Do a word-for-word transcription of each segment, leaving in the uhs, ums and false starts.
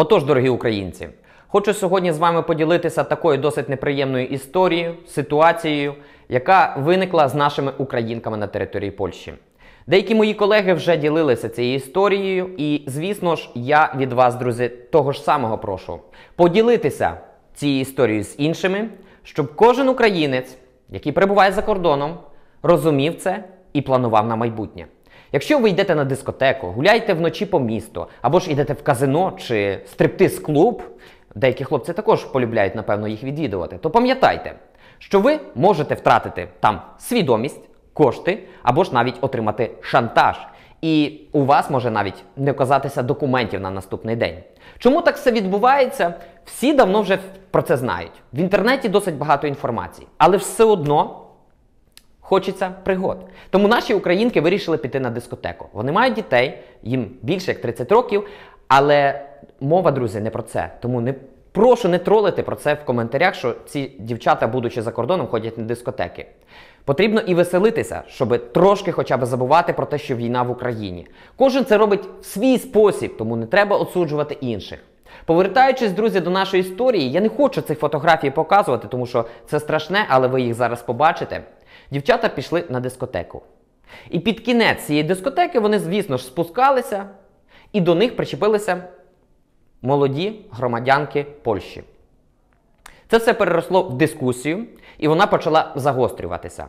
Отож, дорогі українці, хочу сьогодні з вами поділитися такою досить неприємною історією, ситуацією, яка виникла з нашими українками на території Польщі. Деякі мої колеги вже ділилися цією історією і, звісно ж, я від вас, друзі, того ж самого прошу поділитися цією історією з іншими, щоб кожен українець, який перебуває за кордоном, розумів це і планував на майбутнє. Якщо ви йдете на дискотеку, гуляєте вночі по місту, або ж йдете в казино чи стриптиз-клуб, деякі хлопці також полюбляють, напевно, їх відвідувати, то пам'ятайте, що ви можете втратити там свідомість, кошти, або ж навіть отримати шантаж. І у вас може навіть не оказатися документів на наступний день. Чому так все відбувається? Всі давно вже про це знають. В інтернеті досить багато інформації, але все одно хочеться пригод. Тому наші українки вирішили піти на дискотеку. Вони мають дітей, їм більше як тридцять років, але мова, друзі, не про це. Тому не прошу не тролити про це в коментарях, що ці дівчата, будучи за кордоном, ходять на дискотеки. Потрібно і веселитися, щоб трошки хоча б забувати про те, що війна в Україні. Кожен це робить в свій спосіб, тому не треба осуджувати інших. Повертаючись, друзі, до нашої історії, я не хочу цих фотографій показувати, тому що це страшне, але ви їх зараз побачите. Дівчата пішли на дискотеку. І під кінець цієї дискотеки вони, звісно ж, спускалися, і до них причепилися молоді громадянки Польщі. Це все переросло в дискусію, і вона почала загострюватися.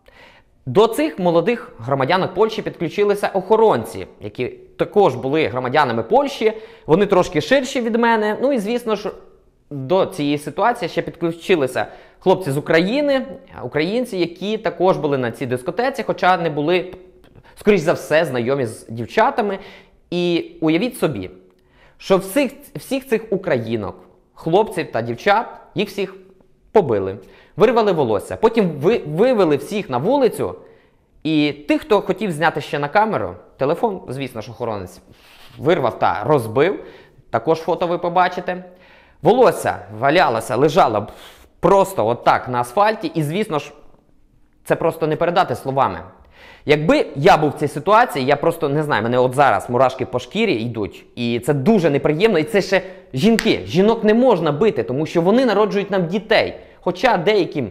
До цих молодих громадянок Польщі підключилися охоронці, які також були громадянами Польщі, вони трошки ширші від мене. Ну і, звісно ж, до цієї ситуації ще підключилися хлопці з України, українці, які також були на цій дискотеці, хоча не були, скоріш за все, знайомі з дівчатами. І уявіть собі, що всіх, всіх цих українок, хлопців та дівчат, їх всіх побили, вирвали волосся, потім ви, вивели всіх на вулицю, і тих, хто хотів зняти ще на камеру, телефон, звісно ж, охоронець вирвав та розбив, також фото ви побачите. Волосся валялося, лежало просто отак на асфальті, і, звісно ж, це просто не передати словами. Якби я був в цій ситуації, я просто, не знаю, мене от зараз мурашки по шкірі йдуть, і це дуже неприємно, і це ще жінки. Жінок не можна бити, тому що вони народжують нам дітей. Хоча деяким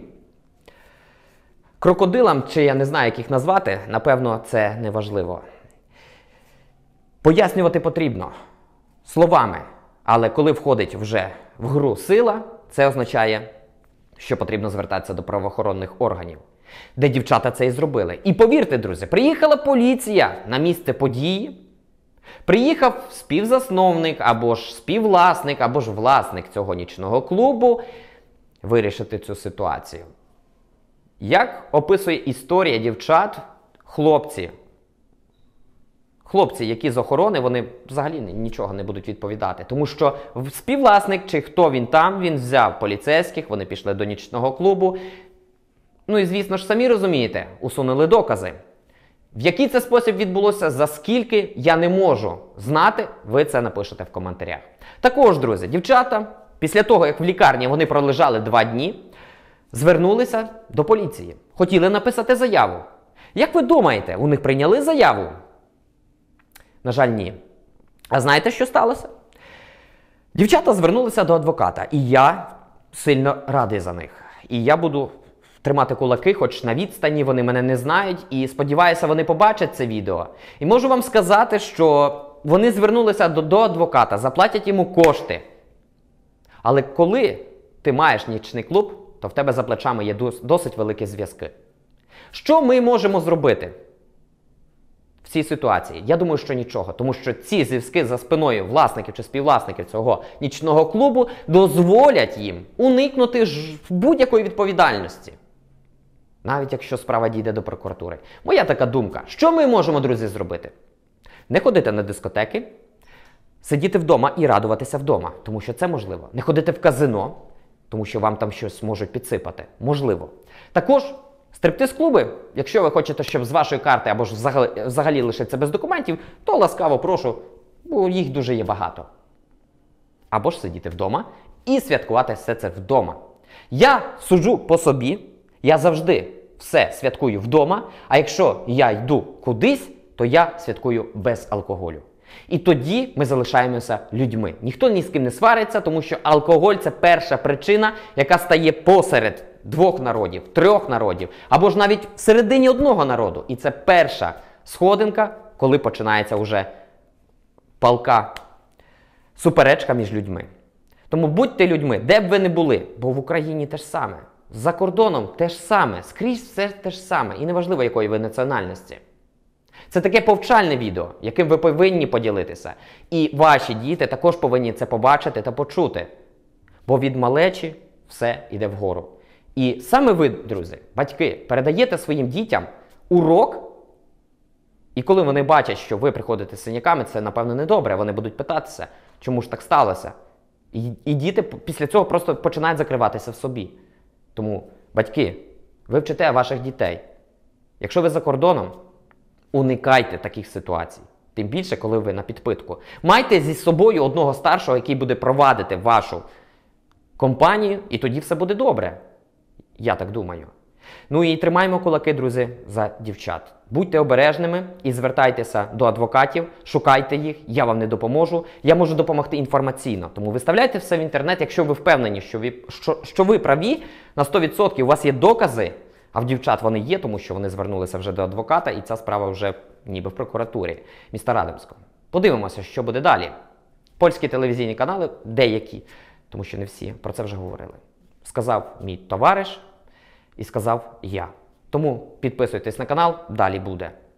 крокодилам, чи я не знаю, як їх назвати, напевно, це не важливо. Пояснювати потрібно словами, але коли входить вже в гру сила, це означає, що потрібно звертатися до правоохоронних органів, де дівчата це і зробили. І повірте, друзі, приїхала поліція на місце події, приїхав співзасновник, або ж співвласник, або ж власник цього нічного клубу вирішити цю ситуацію. Як описує історія дівчат, хлопці, хлопці, які з охорони, вони взагалі нічого не будуть відповідати. Тому що співвласник, чи хто він там, він взяв поліцейських, вони пішли до нічного клубу. Ну і, звісно ж, самі розумієте, усунули докази. В який це спосіб відбулося, за скільки, я не можу знати, ви це напишете в коментарях. Також, друзі, дівчата, після того, як в лікарні вони пролежали два дні, звернулися до поліції. Хотіли написати заяву. Як ви думаєте, у них прийняли заяву? На жаль, ні. А знаєте, що сталося? Дівчата звернулися до адвоката, і я сильно радий за них. І я буду тримати кулаки, хоч на відстані, вони мене не знають, і сподіваюся, вони побачать це відео. І можу вам сказати, що вони звернулися до, до адвоката, заплатять йому кошти. Але коли ти маєш нічний клуб, то в тебе за плечами є досить великі зв'язки. Що ми можемо зробити в цій ситуації? Я думаю, що нічого. Тому що ці зв'язки за спиною власників чи співвласників цього нічного клубу дозволять їм уникнути будь-якої відповідальності. Навіть якщо справа дійде до прокуратури. Моя така думка. Що ми можемо, друзі, зробити? Не ходити на дискотеки, сидіти вдома і радуватися вдома, тому що це можливо. Не ходити в казино, тому що вам там щось можуть підсипати. Можливо. Також стриптиз-клуби, якщо ви хочете, щоб з вашої карти або ж взагалі, взагалі лишиться без документів, то ласкаво прошу, бо їх дуже є багато. Або ж сидіти вдома і святкувати все це вдома. Я суджу по собі, я завжди все святкую вдома, а якщо я йду кудись, то я святкую без алкоголю. І тоді ми залишаємося людьми. Ніхто ні з ким не свариться, тому що алкоголь – це перша причина, яка стає посеред двох народів, трьох народів, або ж навіть всередині одного народу. І це перша сходинка, коли починається вже палка суперечка між людьми. Тому будьте людьми, де б ви не були, бо в Україні те ж саме. За кордоном те ж саме, скрізь все те ж саме. І неважливо, якої ви національності. Це таке повчальне відео, яким ви повинні поділитися. І ваші діти також повинні це побачити та почути. Бо від малечі все йде вгору. І саме ви, друзі, батьки, передаєте своїм дітям урок. І коли вони бачать, що ви приходите з синяками, це, напевно, недобре. Вони будуть питатися, чому ж так сталося. І, і діти після цього просто починають закриватися в собі. Тому, батьки, ви вчите ваших дітей. Якщо ви за кордоном, уникайте таких ситуацій. Тим більше, коли ви на підпитку. Майте зі собою одного старшого, який буде провадити вашу компанію, і тоді все буде добре. Я так думаю. Ну і тримаємо кулаки, друзі, за дівчат. Будьте обережними і звертайтеся до адвокатів, шукайте їх, я вам не допоможу. Я можу допомогти інформаційно. Тому виставляйте все в інтернет, якщо ви впевнені, що ви, що, що ви праві, на сто відсотків у вас є докази, а в дівчат вони є, тому що вони звернулися вже до адвоката, і ця справа вже ніби в прокуратурі міста Радимського. Подивимося, що буде далі. Польські телевізійні канали, деякі, тому що не всі, про це вже говорили. Сказав мій товариш і сказав я. Тому підписуйтесь на канал, далі буде.